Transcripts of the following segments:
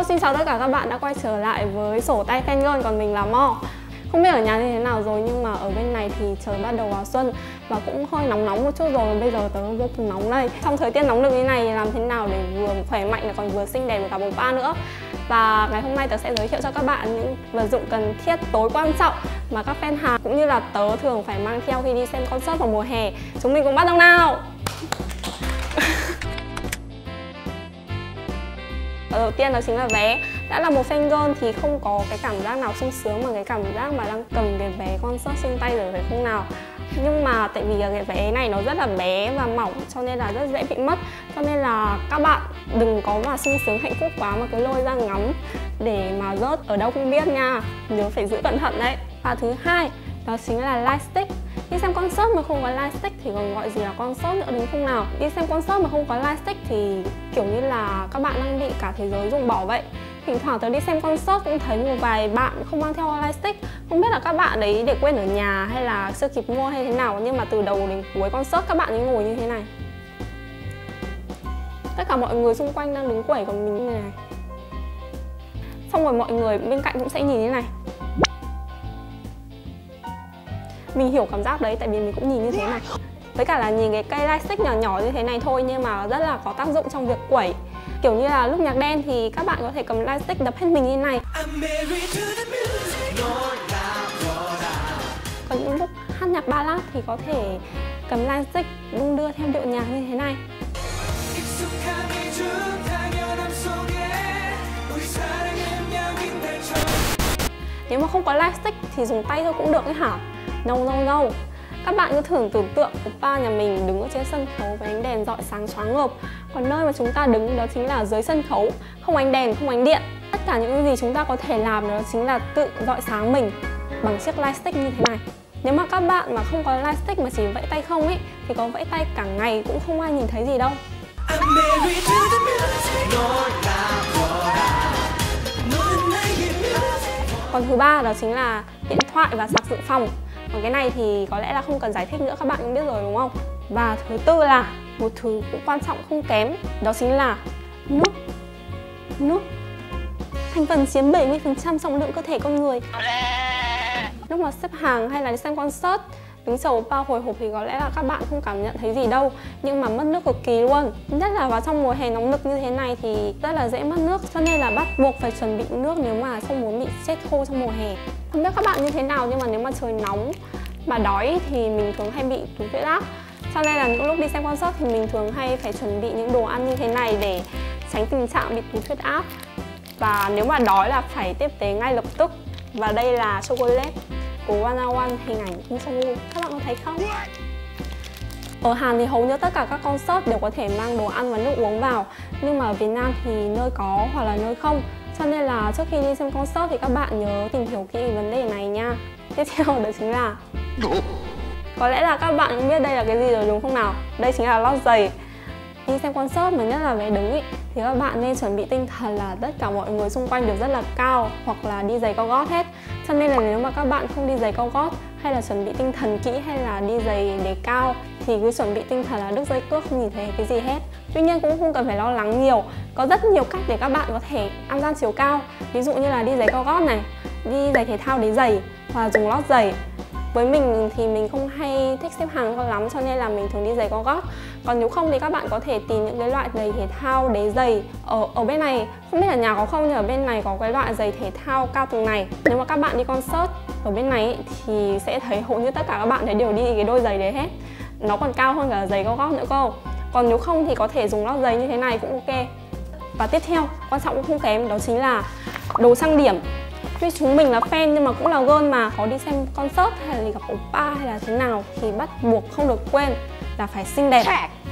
Hello, xin chào tất cả các bạn đã quay trở lại với sổ tay Fangirl, còn mình là Mo. Không biết ở nhà như thế nào rồi nhưng mà ở bên này thì trời bắt đầu vào xuân và cũng hơi nóng nóng một chút rồi. Bây giờ tớ vô cùng nóng đây. Trong thời tiết nóng nực như này làm thế nào để vừa khỏe mạnh lại còn vừa xinh đẹp với cả bông ba nữa. Và ngày hôm nay tớ sẽ giới thiệu cho các bạn những vật dụng cần thiết tối quan trọng mà các fan Hàn cũng như là tớ thường phải mang theo khi đi xem concert vào mùa hè. Chúng mình cùng bắt đầu nào. Đầu tiên đó chính là vé. Đã là một fangirl thì không có cái cảm giác nào sung sướng bằng cái cảm giác mà đang cầm cái vé concert trên tay rồi, phải không nào? Nhưng mà tại vì cái vé này nó rất là bé và mỏng cho nên là rất dễ bị mất. Cho nên là các bạn đừng có mà sung sướng hạnh phúc quá mà cứ lôi ra ngắm để mà rớt ở đâu không biết nha. Nhớ phải giữ cẩn thận đấy. Và thứ hai đó chính là lightstick. Đi xem concert mà không có lightstick thì còn gọi gì là concert nữa, đúng không nào? Đi xem concert mà không có lightstick thì kiểu như là các bạn đang bị cả thế giới ruồng bỏ vậy. Thỉnh thoảng tớ đi xem concert cũng thấy một vài bạn không mang theo lightstick. Không biết là các bạn đấy để quên ở nhà hay là chưa kịp mua hay thế nào, nhưng mà từ đầu đến cuối concert các bạn ấy ngồi như thế này. Tất cả mọi người xung quanh đang đứng quẩy còn mình như này. Xong rồi mọi người bên cạnh cũng sẽ nhìn như thế này. Mình hiểu cảm giác đấy tại vì mình cũng nhìn như thế này. Với cả là nhìn cái cây lightstick nhỏ nhỏ như thế này thôi nhưng mà rất là có tác dụng trong việc quẩy. Kiểu như là lúc nhạc đen thì các bạn có thể cầm lightstick đập hết mình như thế này. Còn những lúc hát nhạc ballad thì có thể cầm lightstick đung đưa theo điệu nhạc như thế này. Nếu mà không có lightstick thì dùng tay thôi cũng được ấy hả? No. Các bạn cứ tưởng tượng oppa nhà mình đứng ở trên sân khấu với ánh đèn rọi sáng choáng ngợp. Còn nơi mà chúng ta đứng đó chính là dưới sân khấu, không ánh đèn, không ánh điện. Tất cả những gì chúng ta có thể làm đó chính là tự rọi sáng mình bằng chiếc lightstick như thế này. Nếu mà các bạn mà không có lightstick mà chỉ vẫy tay không ấy thì có vẫy tay cả ngày cũng không ai nhìn thấy gì đâu. Còn thứ ba đó chính là điện thoại và sạc dự phòng. Còn cái này thì có lẽ là không cần giải thích nữa, các bạn cũng biết rồi đúng không? Và thứ tư là một thứ cũng quan trọng không kém, đó chính là nước. Thành phần chiếm 70% trọng lượng cơ thể con người. Lúc mà xếp hàng hay là đi xem concert, đứng chờ oppa hồi hộp thì có lẽ là các bạn không cảm nhận thấy gì đâu. Nhưng mà mất nước cực kỳ luôn. Nhất là vào trong mùa hè nóng nực như thế này thì rất là dễ mất nước. Cho nên là bắt buộc phải chuẩn bị nước nếu mà không muốn bị chết khô trong mùa hè. Không biết các bạn như thế nào nhưng mà nếu mà trời nóng mà đói thì mình thường hay bị tụt huyết áp. Cho nên là những lúc đi xem concert thì mình thường hay phải chuẩn bị những đồ ăn như thế này để tránh tình trạng bị tụt huyết áp. Và nếu mà đói là phải tiếp tế ngay lập tức. Và đây là chocolate của One hình ảnh Kim Song Woo. Các bạn có thấy không? Ở Hàn thì hầu như tất cả các concert đều có thể mang đồ ăn và nước uống vào. Nhưng mà ở Việt Nam thì nơi có hoặc là nơi không. Cho nên là trước khi đi xem concert thì các bạn nhớ tìm hiểu kỹ vấn đề này nha. Tiếp theo đó chính là có lẽ là các bạn cũng biết đây là cái gì rồi đúng không nào? Đây chính là lót giày. Đi xem concert mà nhất là vé đứng ý, thì các bạn nên chuẩn bị tinh thần là tất cả mọi người xung quanh đều rất là cao hoặc là đi giày cao gót hết. Cho nên là nếu mà các bạn không đi giày cao gót hay là chuẩn bị tinh thần kỹ hay là đi giày đế cao thì cứ chuẩn bị tinh thần là đứt dây cước không nhìn thấy cái gì hết. Tuy nhiên cũng không cần phải lo lắng nhiều. Có rất nhiều cách để các bạn có thể ăn gian chiều cao. Ví dụ như là đi giày cao gót này, đi giày thể thao đế giày hoặc là dùng lót giày. Với mình thì mình không hay thích xếp hàng cho lắm cho nên là mình thường đi giày cao gót. Còn nếu không thì các bạn có thể tìm những cái loại giày thể thao đế giày. Ở bên này, không biết là nhà có không nhưng ở bên này có cái loại giày thể thao cao tầng này. Nếu mà các bạn đi concert ở bên này ấy, thì sẽ thấy hầu như tất cả các bạn đều đi cái đôi giày đấy hết. Nó còn cao hơn cả giày cao gót nữa cơ. Còn nếu không thì có thể dùng lót giày như thế này cũng ok. Và tiếp theo, quan trọng cũng không kém, đó chính là đồ trang điểm. Tuy chúng mình là fan nhưng mà cũng là girl mà, có đi xem concert hay là gặp oppa hay là thế nào thì bắt buộc không được quên là phải xinh đẹp.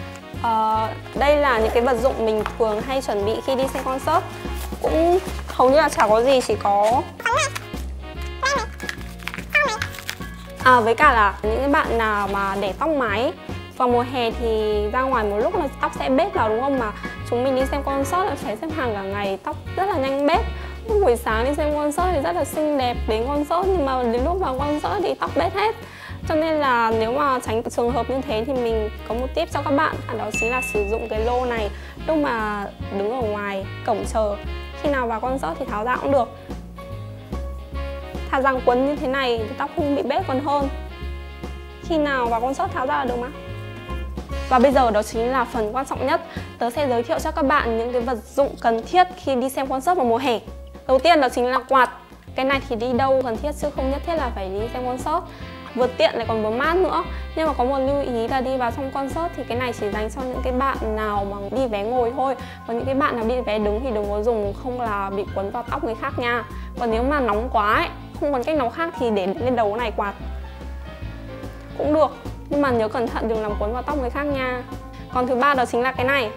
Đây là những cái vật dụng mình thường hay chuẩn bị khi đi xem concert. Cũng hầu như là chả có gì, chỉ có với cả là những cái bạn nào mà để tóc mái vào mùa hè thì ra ngoài một lúc là tóc sẽ bết vào đúng không, mà chúng mình đi xem concert là phải xếp hàng cả ngày, tóc rất là nhanh bết. Buổi sáng đi xem concert thì rất là xinh đẹp đến concert nhưng mà đến lúc vào concert thì tóc bết hết. Cho nên là nếu mà tránh trường hợp như thế thì mình có một tip cho các bạn, đó chính là sử dụng cái lô này lúc mà đứng ở ngoài cổng chờ. Khi nào vào concert thì tháo ra cũng được. Thà rằng quấn như thế này thì tóc không bị bết còn hơn. Khi nào vào concert tháo ra là được mà. Và bây giờ đó chính là phần quan trọng nhất. Tớ sẽ giới thiệu cho các bạn những cái vật dụng cần thiết khi đi xem concert vào mùa hè. Đầu tiên đó chính là quạt. Cái này thì đi đâu cần thiết chứ không nhất thiết là phải đi xem concert. Vừa tiện lại còn vừa mát nữa. Nhưng mà có một lưu ý là đi vào trong concert thì cái này chỉ dành cho những cái bạn nào mà đi vé ngồi thôi. Còn những cái bạn nào đi vé đứng thì đừng có dùng, không là bị quấn vào tóc người khác nha. Còn nếu mà nóng quá ấy, không còn cách nào khác thì để lên đầu cái này quạt cũng được. Nhưng mà nhớ cẩn thận đừng làm quấn vào tóc người khác nha. Còn thứ ba đó chính là cái này.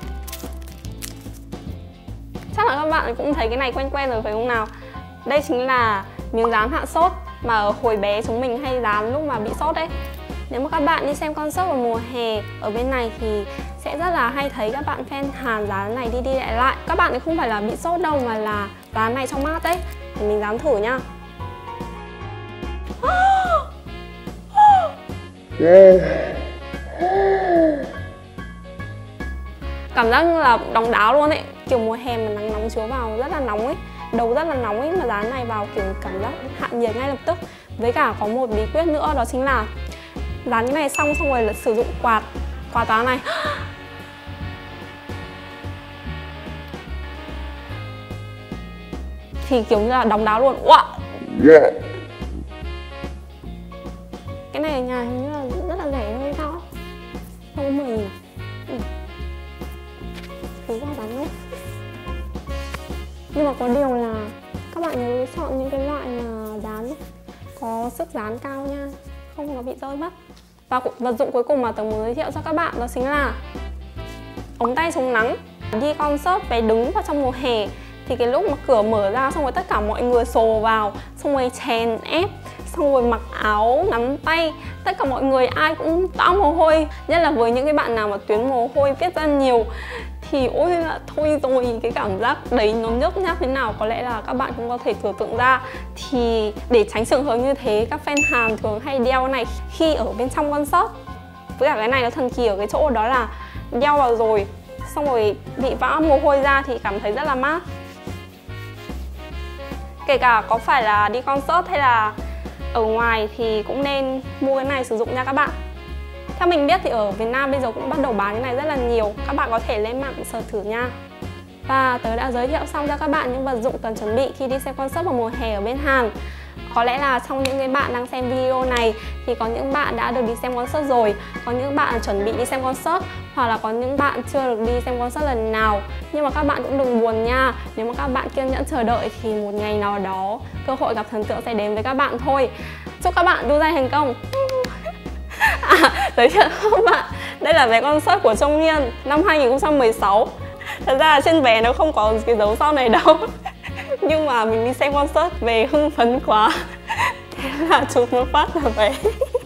Chắc là các bạn cũng thấy cái này quen quen rồi phải không nào? Đây chính là miếng dán hạ sốt mà ở hồi bé chúng mình hay dán lúc mà bị sốt đấy. Nếu mà các bạn đi xem concert vào mùa hè ở bên này thì sẽ rất là hay thấy các bạn fan Hàn dán này đi đi lại lại. Các bạn thì không phải là bị sốt đâu mà là dán này trong mát đấy. Để mình dán thử nhá. Cảm giác như là đóng đáo luôn ấy. Kiểu mùa hè mà nắng nóng chiếu vào rất là nóng ấy, đầu rất là nóng ấy, mà dán này vào kiểu cảm giác hạ nhiệt ngay lập tức. Với cả có một bí quyết nữa đó chính là dán cái này xong rồi là sử dụng quạt dán này. Thì kiểu như là đóng đáo luôn. Wow. Yeah. Cái này ở nhà hình như là rất là rẻ thôi sao? Không có 10.000. Thử ra dán luôn. Nhưng mà có điều là các bạn nhớ chọn những cái loại mà dán có sức dán cao nha, không có bị rơi mất. Và vật dụng cuối cùng mà tớ muốn giới thiệu cho các bạn đó chính là ống tay chống nắng. Đi concert vé đứng vào trong mùa hè thì cái lúc mà cửa mở ra xong rồi tất cả mọi người xồ vào, xong rồi chèn ép, xong rồi mặc áo nắm tay, tất cả mọi người ai cũng toát mồ hôi. Nhất là với những cái bạn nào mà tuyến mồ hôi viết ra nhiều thì ôi là thôi rồi, cái cảm giác đấy nó nhớp nháp thế nào có lẽ là các bạn cũng có thể tưởng tượng ra. Thì để tránh trường hợp như thế, các fan Hàn thường hay đeo này khi ở bên trong concert. Với cả cái này nó thần kỳ ở cái chỗ đó là đeo vào rồi xong rồi bị vã mồ hôi ra thì cảm thấy rất là mát. Kể cả có phải là đi concert hay là ở ngoài thì cũng nên mua cái này sử dụng nha các bạn. Theo mình biết thì ở Việt Nam bây giờ cũng bắt đầu bán cái này rất là nhiều. Các bạn có thể lên mạng search thử nha. Và tớ đã giới thiệu xong cho các bạn những vật dụng cần chuẩn bị khi đi xem concert vào mùa hè ở bên Hàn. Có lẽ là trong những cái bạn đang xem video này thì có những bạn đã được đi xem concert rồi, có những bạn chuẩn bị đi xem concert, hoặc là có những bạn chưa được đi xem concert lần nào. Nhưng mà các bạn cũng đừng buồn nha. Nếu mà các bạn kiên nhẫn chờ đợi thì một ngày nào đó cơ hội gặp thần tượng sẽ đến với các bạn thôi. Chúc các bạn đu dây thành công. Giới thiệu các bạn, đây là vé concert của Trung Nghiên năm 2016. Thật ra là trên vé nó không có cái dấu sau này đâu. Nhưng mà mình đi xem concert về hưng phấn quá, thế là chụp một phát là vé.